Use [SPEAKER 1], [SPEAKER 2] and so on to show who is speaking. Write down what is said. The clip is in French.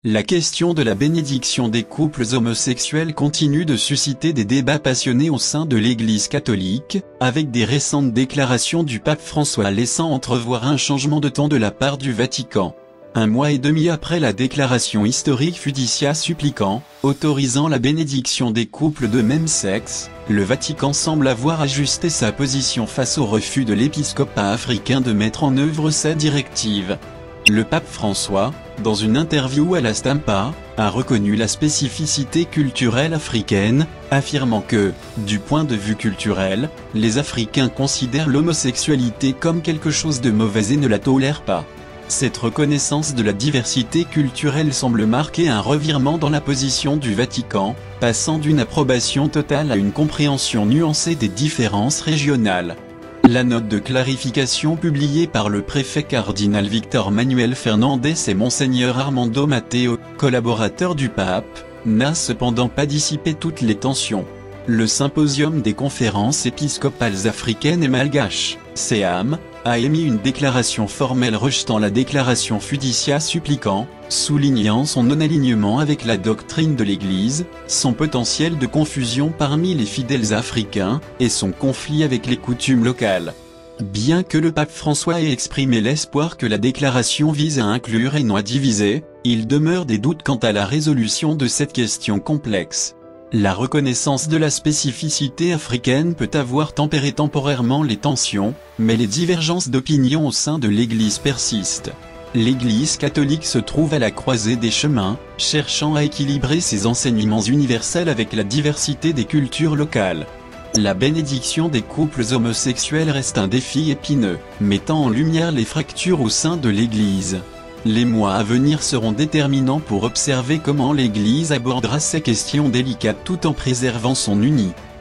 [SPEAKER 1] La question de la bénédiction des couples homosexuels continue de susciter des débats passionnés au sein de l'Église catholique, avec des récentes déclarations du pape François laissant entrevoir un changement de ton de la part du Vatican. Un mois et demi après la déclaration historique Fiducia Supplicans, autorisant la bénédiction des couples de même sexe, le Vatican semble avoir ajusté sa position face au refus de l'épiscopat africain de mettre en œuvre cette directive. Le pape François, dans une interview à la Stampa, a reconnu la spécificité culturelle africaine, affirmant que, du point de vue culturel, les Africains considèrent l'homosexualité comme quelque chose de mauvais et ne la tolèrent pas. Cette reconnaissance de la diversité culturelle semble marquer un revirement dans la position du Vatican, passant d'une approbation totale à une compréhension nuancée des différences régionales. La note de clarification publiée par le préfet cardinal Victor Manuel Fernandez et Monseigneur Armando Matteo, collaborateur du pape, n'a cependant pas dissipé toutes les tensions. Le symposium des conférences épiscopales africaines et malgaches, SEAM, a émis une déclaration formelle rejetant la déclaration Fiducia Supplicans, soulignant son non-alignement avec la doctrine de l'Église, son potentiel de confusion parmi les fidèles africains, et son conflit avec les coutumes locales. Bien que le pape François ait exprimé l'espoir que la déclaration vise à inclure et non à diviser, il demeure des doutes quant à la résolution de cette question complexe. La reconnaissance de la spécificité africaine peut avoir tempéré temporairement les tensions, mais les divergences d'opinion au sein de l'Église persistent. L'Église catholique se trouve à la croisée des chemins, cherchant à équilibrer ses enseignements universels avec la diversité des cultures locales. La bénédiction des couples homosexuels reste un défi épineux, mettant en lumière les fractures au sein de l'Église. Les mois à venir seront déterminants pour observer comment l'Église abordera ces questions délicates tout en préservant son unité.